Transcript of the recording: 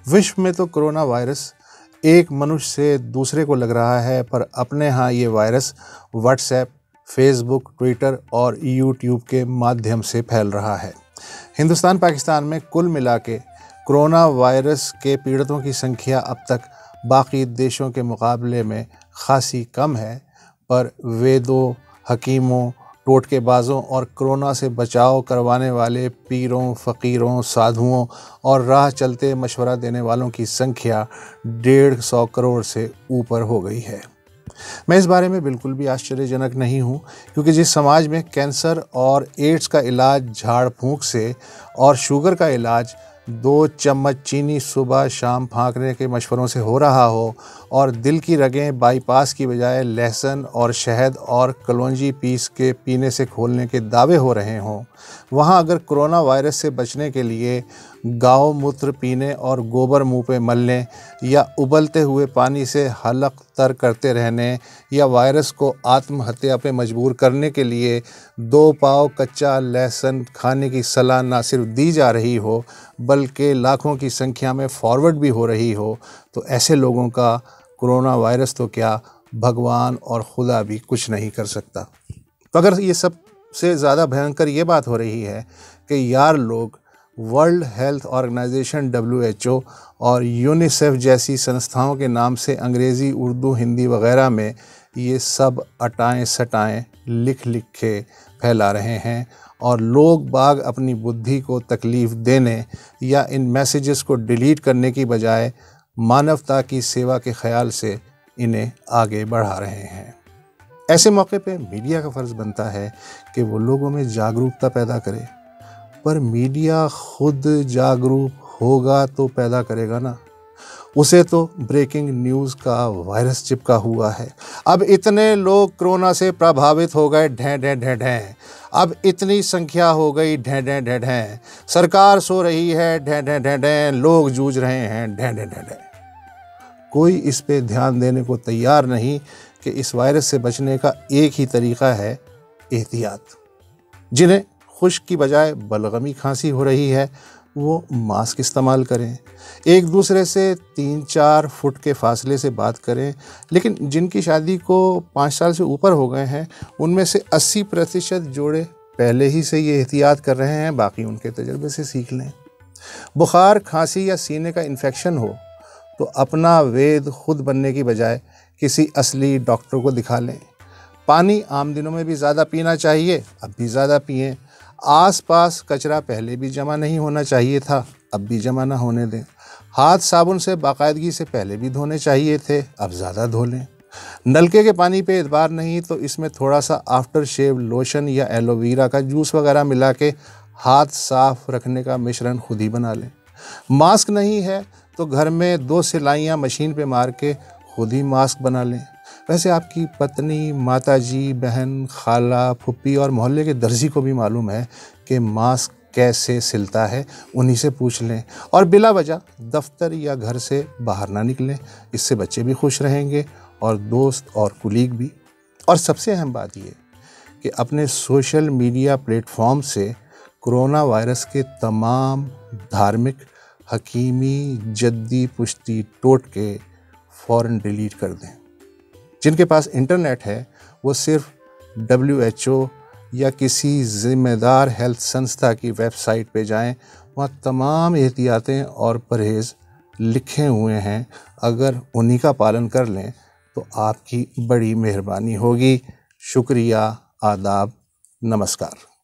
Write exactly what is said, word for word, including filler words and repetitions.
विश्व में तो कोरोना वायरस एक मनुष्य से दूसरे को लग रहा है, पर अपने यहाँ ये वायरस व्हाट्सएप, फेसबुक, ट्विटर और यूट्यूब के माध्यम से फैल रहा है। हिंदुस्तान पाकिस्तान में कुल मिला के कोरोना वायरस के पीड़ितों की संख्या अब तक बाकी देशों के मुकाबले में खासी कम है, पर वेदों, हकीमों, टोटकेबाजों और कोरोना से बचाव करवाने वाले पीरों, फ़कीरों, साधुओं और राह चलते मशवरा देने वालों की संख्या डेढ़ सौ करोड़ से ऊपर हो गई है। मैं इस बारे में बिल्कुल भी आश्चर्यजनक नहीं हूँ, क्योंकि जिस समाज में कैंसर और एड्स का इलाज झाड़ फूंक से और शुगर का इलाज दो चम्मच चीनी सुबह शाम फाँकने के मशवरों से हो रहा हो और दिल की रगें बाईपास की बजाय लहसुन और शहद और कलौंजी पीस के पीने से खोलने के दावे हो रहे हों, वहाँ अगर कोरोना वायरस से बचने के लिए गाय मूत्र पीने और गोबर मुंह पे मलने या उबलते हुए पानी से हलक तर करते रहने या वायरस को आत्महत्या पे मजबूर करने के लिए दो पाव कच्चा लहसुन खाने की सलाह ना सिर्फ दी जा रही हो बल्कि लाखों की संख्या में फॉरवर्ड भी हो रही हो, तो ऐसे लोगों का कोरोना वायरस तो क्या, भगवान और खुदा भी कुछ नहीं कर सकता। तो अगर ये सबसे ज़्यादा भयंकर ये बात हो रही है कि यार लोग World Health Organization W H O और यूनिसेफ जैसी संस्थाओं के नाम से अंग्रेज़ी, उर्दू, हिंदी वगैरह में ये सब अटाएं सटाएं लिख लिख के फैला रहे हैं और लोग बाग अपनी बुद्धि को तकलीफ़ देने या इन मैसेजेस को डिलीट करने की बजाय मानवता की सेवा के ख्याल से इन्हें आगे बढ़ा रहे हैं। ऐसे मौके पे मीडिया का फ़र्ज़ बनता है कि वो लोगों में जागरूकता पैदा करे, पर मीडिया खुद जागरूक होगा तो पैदा करेगा ना। उसे तो ब्रेकिंग न्यूज़ का वायरस चिपका हुआ है। अब इतने लोग कोरोना से प्रभावित हो गए, ढें ढें ढें ढें। अब इतनी संख्या हो गई, ढें ढें ढें ढें। सरकार सो रही है, ढें ढें ढें ढें। लोग जूझ रहे हैं, ढें ढें ढें ढें। कोई इस पे ध्यान देने को तैयार नहीं कि इस वायरस से बचने का एक ही तरीका है, एहतियात। जिन्हें खुश्क की बजाय बलगमी खांसी हो रही है वो मास्क इस्तेमाल करें, एक दूसरे से तीन चार फुट के फासले से बात करें। लेकिन जिनकी शादी को पाँच साल से ऊपर हो गए हैं उनमें से अस्सी प्रतिशत जोड़े पहले ही से ये एहतियात कर रहे हैं, बाकी उनके तजर्बे से सीख लें। बुखार, खांसी या सीने का इन्फेक्शन हो तो अपना वेद खुद बनने की बजाय किसी असली डॉक्टर को दिखा लें। पानी आम दिनों में भी ज़्यादा पीना चाहिए, अब भी ज़्यादा पिएं। आसपास कचरा पहले भी जमा नहीं होना चाहिए था, अब भी जमा ना होने दें। हाथ साबुन से बाकायदगी से पहले भी धोने चाहिए थे, अब ज़्यादा धो लें। नलके के पानी पे एतबार नहीं तो इसमें थोड़ा सा आफ्टर शेव लोशन या एलोवेरा का जूस वगैरह मिला के हाथ साफ रखने का मिश्रण खुद ही बना लें। मास्क नहीं है तो घर में दो सिलाइयाँ मशीन पे मार के खुद ही मास्क बना लें। वैसे आपकी पत्नी, माताजी, बहन, खाला, फुप्पी और मोहल्ले के दर्जी को भी मालूम है कि मास्क कैसे सिलता है, उन्हीं से पूछ लें। और बिला वजह दफ्तर या घर से बाहर ना निकलें, इससे बच्चे भी खुश रहेंगे और दोस्त और कुलीग भी। और सबसे अहम बात ये कि अपने सोशल मीडिया प्लेटफॉर्म से कोरोना वायरस के तमाम धार्मिक, हकीमी, जद्दी, पुश्ती टोटके फ़ौरन डिलीट कर दें। जिनके पास इंटरनेट है वो सिर्फ डब्ल्यू एच ओ या किसी ज़िम्मेदार हेल्थ संस्था की वेबसाइट पे जाएं, वहाँ तमाम एहतियातें और परहेज़ लिखे हुए हैं। अगर उन्हीं का पालन कर लें तो आपकी बड़ी मेहरबानी होगी। शुक्रिया, आदाब, नमस्कार।